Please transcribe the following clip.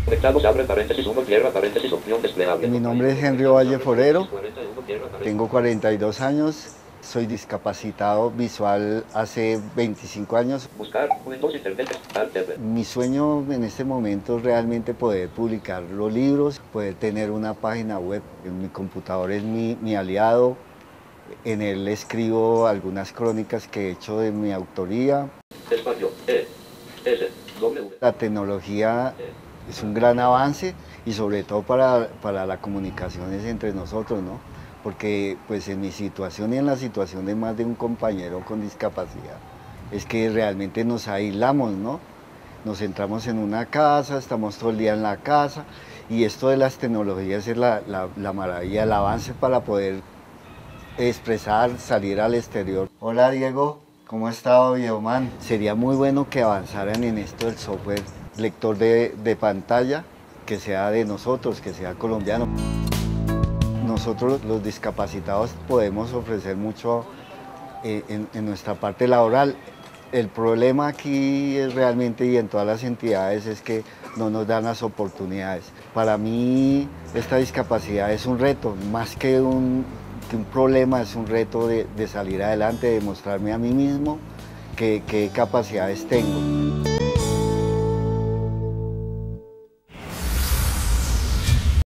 Conectado, se abre paréntesis 1, cierra paréntesis, opción desplegable. Mi nombre es Henry Valle Forero, tengo 42 años, soy discapacitado visual hace 25 años. Buscar, Windows, Internet, Alt, Tab. Mi sueño en este momento es realmente poder publicar los libros, poder tener una página web. Mi computador es mi aliado, en él escribo algunas crónicas que he hecho de mi autoría. Espacio, S, W. La tecnología es un gran avance y sobre todo para la comunicación entre nosotros, ¿no? Porque pues en mi situación y en la situación de más de un compañero con discapacidad, es que realmente nos aislamos, ¿no? Nos centramos en una casa, estamos todo el día en la casa y esto de las tecnologías es la maravilla, el avance para poder expresar, salir al exterior. Hola Diego, ¿cómo ha estado Bioman? Sería muy bueno que avanzaran en esto del software lector de pantalla, que sea de nosotros, que sea colombiano. Nosotros los discapacitados podemos ofrecer mucho en nuestra parte laboral. El problema aquí es realmente, y en todas las entidades, es que no nos dan las oportunidades. Para mí esta discapacidad es un reto, más que un problema, es un reto de salir adelante, de mostrarme a mí mismo qué capacidades tengo.